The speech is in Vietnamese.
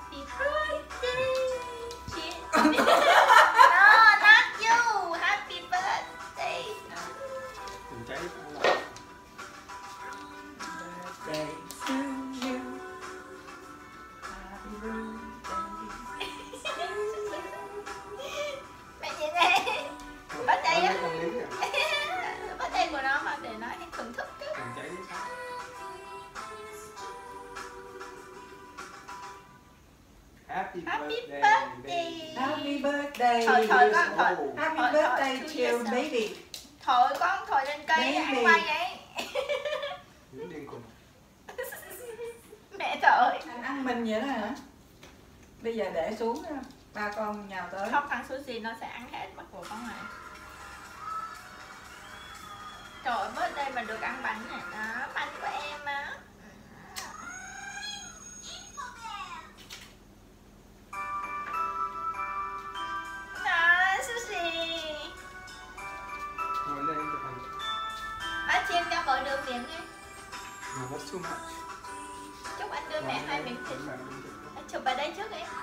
birthday. No, not you. Happy birthday. Cháy Birthday to you. Happy birthday. Mẹ nhìn đây. Birthday á. tâm lý à? Birthday của nó mà để nói thưởng thức chứ. Cháy sao? Happy birthday. Happy birthday. Thổi con, thổi. Happy Thổi, birthday thổi, to thổi. baby. Thổi con, thổi lên cây ăn Baby. quay ấy. Những điên cùng. Mẹ thổi. Anh ăn mình vậy đó hả? Bây giờ để xuống đó. Ba con nhào tới. Không, thằng sushi nó sẽ ăn hết mất của con này. Trời ơi, birthday mà được ăn bánh này đó. Bánh của em á. Đó, sushi. Ngồi lên chụp hình. Chiên cho vợ đưa miếng đi. No, that's too much. Chúc anh đưa mẹ 2 miếng thịt. Chụp ở đây trước đi.